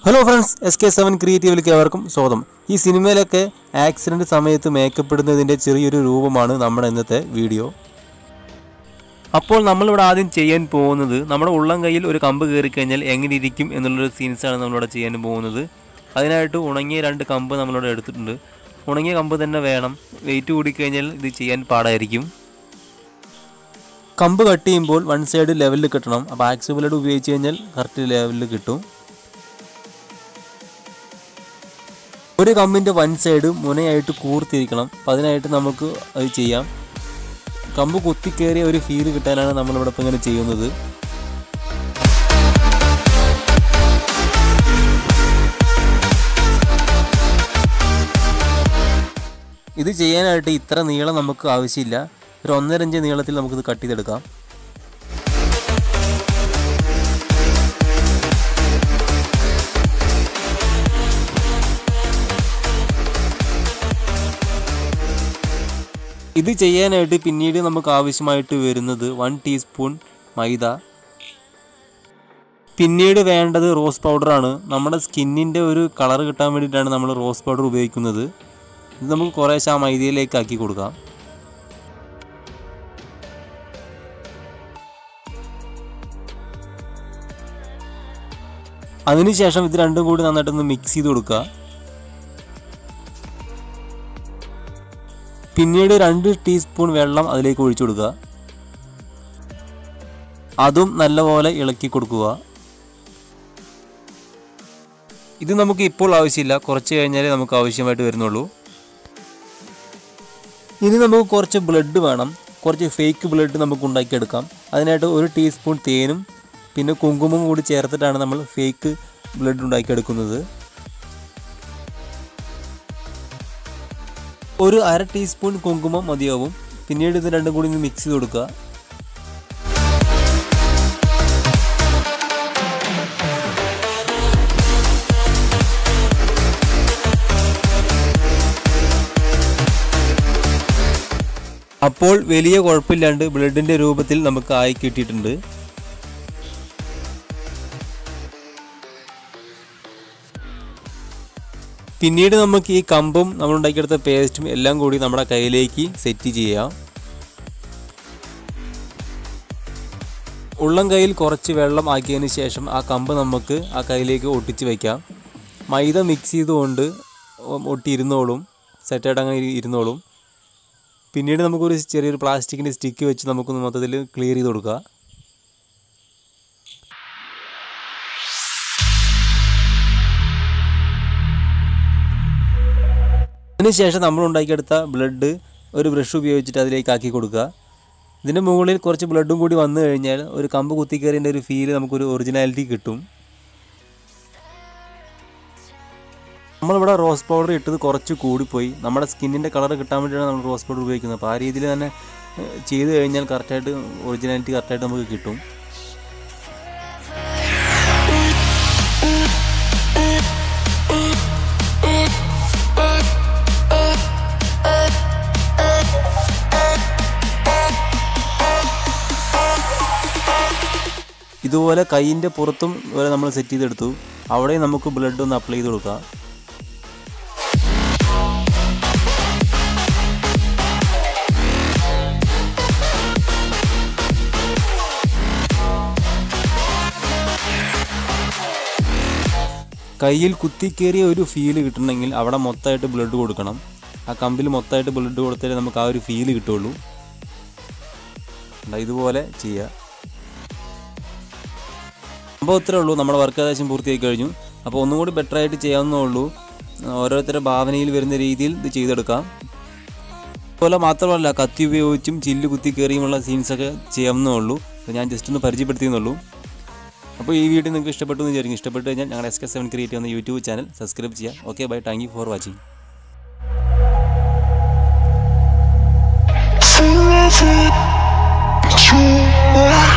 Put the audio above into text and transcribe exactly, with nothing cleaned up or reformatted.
Hello friends, S K seven ക്രിയേറ്റീവിലേക്ക് ഏവർക്കും സ്വാഗതം. ഈ സിനിമയിലൊക്കെ ആക്സിഡൻറ്റ് സമയത്ത് മേക്കപ്പ് ഇടുന്നതിൻ്റെ ചെറിയൊരു രൂപമാണ് നമ്മുടെ ഇന്നത്തെ വീഡിയോ. അപ്പോൾ നമ്മളിവിടെ ആദ്യം ചെയ്യാൻ പോകുന്നത്, നമ്മുടെ ഉള്ളം കയ്യിൽ ഒരു കമ്പ് കയറിക്കഴിഞ്ഞാൽ എങ്ങനെ ഇരിക്കും എന്നുള്ളൊരു സീൻസാണ് നമ്മളിവിടെ ചെയ്യാൻ പോകുന്നത്. അതിനായിട്ട് ഉണങ്ങിയ രണ്ട് കമ്പ് നമ്മളിവിടെ എടുത്തിട്ടുണ്ട്. ഉണങ്ങിയ കമ്പ് തന്നെ വേണം, വെയിറ്റ് കൂടിക്കഴിഞ്ഞാൽ ഇത് ചെയ്യാൻ പാടായിരിക്കും. കമ്പ് കട്ട് ചെയ്യുമ്പോൾ വൺ സൈഡ് ലെവലിൽ കിട്ടണം. അപ്പോൾ ആക്സ് ബ്ലേഡ് ഉപയോഗിച്ച് കഴിഞ്ഞാൽ കറക്റ്റ് ലെവലിൽ കിട്ടും. ഒരു കമ്പിൻ്റെ വൺ സൈഡ് മുനയായിട്ട് കൂർത്തിരിക്കണം. അപ്പം അതിനായിട്ട് നമുക്ക് അത് ചെയ്യാം. കമ്പ് കുത്തിക്കയറിയ ഒരു ഫീല് കിട്ടാനാണ് നമ്മളിവിടെ ഇപ്പം ഇങ്ങനെ ചെയ്യുന്നത്. ഇത് ചെയ്യാനായിട്ട് ഇത്ര നീളം നമുക്ക് ആവശ്യമില്ല. ഒരു ഒന്നര ഇഞ്ച് നീളത്തിൽ നമുക്കിത് കട്ട് ചെയ്തെടുക്കാം. ഇത് ചെയ്യാനായിട്ട് പിന്നീട് നമുക്ക് ആവശ്യമായിട്ട് വരുന്നത് വൺ ടീസ്പൂൺ മൈദ. പിന്നീട് വേണ്ടത് റോസ് പൗഡറാണ്. നമ്മുടെ സ്കിന്നിൻ്റെ ഒരു കളർ കിട്ടാൻ വേണ്ടിയിട്ടാണ് നമ്മൾ റോസ് പൗഡർ ഉപയോഗിക്കുന്നത്. ഇത് നമുക്ക് കുറേശ്ശെ ആ മൈദയിലേക്ക് ആക്കി കൊടുക്കാം. അതിനുശേഷം ഇത് രണ്ടും കൂടി നന്നായിട്ടൊന്ന് മിക്സ് ചെയ്ത് കൊടുക്കുക. പിന്നീട് രണ്ട് ടീസ്പൂൺ വെള്ളം അതിലേക്ക് ഒഴിച്ചു കൊടുക്കുക. അതും നല്ലപോലെ ഇളക്കി കൊടുക്കുക. ഇത് നമുക്ക് ഇപ്പോൾ ആവശ്യമില്ല, കുറച്ച് കഴിഞ്ഞാലേ നമുക്ക് ആവശ്യമായിട്ട് വരുന്നുള്ളൂ. ഇനി നമുക്ക് കുറച്ച് ബ്ലഡ് വേണം. കുറച്ച് ഫേക്ക് ബ്ലഡ് നമുക്ക് ഉണ്ടാക്കിയെടുക്കാം. അതിനായിട്ട് ഒരു ടീസ്പൂൺ തേനും പിന്നെ കുങ്കുമം കൂടി ചേർത്തിട്ടാണ് നമ്മൾ ഫേക്ക് ബ്ലഡ് ഉണ്ടാക്കിയെടുക്കുന്നത്. ഒരു അര ടീസ്പൂൺ കുങ്കുമം മതിയാവും. പിന്നീട് ഇത് രണ്ടും കൂടി ഒന്ന് മിക്സ് ചെയ്ത് കൊടുക്കുക. അപ്പോൾ വലിയ കുഴപ്പമില്ലാണ്ട് ബ്ലഡിൻ്റെ രൂപത്തിൽ നമുക്ക് ആയി കിട്ടിയിട്ടുണ്ട്. പിന്നീട് നമുക്ക് ഈ കമ്പും നമ്മൾ ഉണ്ടാക്കിയെടുത്ത പേസ്റ്റും എല്ലാം കൂടി നമ്മുടെ കയ്യിലേക്ക് സെറ്റ് ചെയ്യാം. ഉള്ളം കയ്യിൽ കുറച്ച് വെള്ളം ആക്കിയതിന് ശേഷം ആ കമ്പ് നമുക്ക് ആ കയ്യിലേക്ക് ഒട്ടിച്ച് വയ്ക്കാം. മൈദ മിക്സ് ചെയ്തുകൊണ്ട് ഒട്ടിയിരുന്നോളും, സെറ്റായിട്ട് അങ്ങനെ ഇരുന്നോളും. പിന്നീട് നമുക്കൊരു ചെറിയൊരു പ്ലാസ്റ്റിക്കിൻ്റെ സ്റ്റിക്ക് വെച്ച് നമുക്കൊന്ന് മൊത്തത്തിൽ ക്ലിയർ ചെയ്ത് കൊടുക്കുക. അതിനുശേഷം നമ്മൾ ഉണ്ടാക്കിയെടുത്ത ബ്ലഡ് ഒരു ബ്രഷ് ഉപയോഗിച്ചിട്ട് അതിലേക്ക് ആക്കി കൊടുക്കുക. ഇതിൻ്റെ മുകളിൽ കുറച്ച് ബ്ലഡും കൂടി വന്നു കഴിഞ്ഞാൽ ഒരു കമ്പ് കുത്തിക്കയറിൻ്റെ ഒരു ഫീല് നമുക്കൊരു ഒറിജിനാലിറ്റി കിട്ടും. നമ്മളിവിടെ റോസ് പൗഡർ ഇട്ടത് കുറച്ച് കൂടിപ്പോയി. നമ്മുടെ സ്കിന്നിൻ്റെ കളർ കിട്ടാൻ വേണ്ടിയാണ് നമ്മൾ റോസ് പൗഡർ ഉപയോഗിക്കുന്നത്. അപ്പോൾ ആ രീതിയിൽ തന്നെ ചെയ്ത് കഴിഞ്ഞാൽ കറക്റ്റായിട്ട് ഒറിജിനാലിറ്റി കറക്റ്റായിട്ട് നമുക്ക് കിട്ടും. ഇതുപോലെ കൈയിൻ്റെ പുറത്തും ഇതുപോലെ നമ്മൾ സെറ്റ് ചെയ്തെടുത്തു. അവിടെ നമുക്ക് ബ്ലഡ് ഒന്ന് അപ്ലൈ ചെയ്ത് കൊടുക്കാം. കയ്യിൽ കുത്തിക്കേറിയ ഒരു ഫീല് കിട്ടണമെങ്കിൽ അവിടെ മൊത്തമായിട്ട് ബ്ലഡ് കൊടുക്കണം. ആ കമ്പിൽ മൊത്തമായിട്ട് ബ്ലഡ് കൊടുത്താലേ നമുക്ക് ആ ഒരു ഫീല് കിട്ടുള്ളൂ. ഇതുപോലെ ചെയ്യുക. അപ്പോൾ ഇത്രേ ഉള്ളൂ. നമ്മുടെ വർക്ക് ഏകദേശം പൂർത്തിയായി കഴിഞ്ഞു. അപ്പോൾ ഒന്നും കൂടി ബെറ്ററായിട്ട് ചെയ്യാവുന്നേ ഉള്ളൂ. ഓരോരുത്തരുടെ ഭാവനയിൽ വരുന്ന രീതിയിൽ ഇത് ചെയ്തെടുക്കാം. അതുപോലെ മാത്രമല്ല, കത്തി ഉപയോഗിച്ചും ചില്ല് കുത്തി കയറിയുമുള്ള സീൻസൊക്കെ ചെയ്യാവുന്നേ ഉള്ളൂ. അപ്പോൾ ഞാൻ ജസ്റ്റ് ഒന്ന് പരിചയപ്പെടുത്തിയെന്നുള്ളൂ. അപ്പോൾ ഈ വീഡിയോ നിങ്ങൾക്ക് ഇഷ്ടപ്പെട്ടു എന്ന് വിചാരിക്കും. ഇഷ്ടപ്പെട്ട് കഴിഞ്ഞാൽ ഞങ്ങളുടെ എസ് കെ സെവൻ ക്രിയേറ്റീവ് എന്ന യൂട്യൂബ് ചാനൽ സബ്സ്ക്രൈബ് ചെയ്യുക. Okay, bye. Thank you for watching.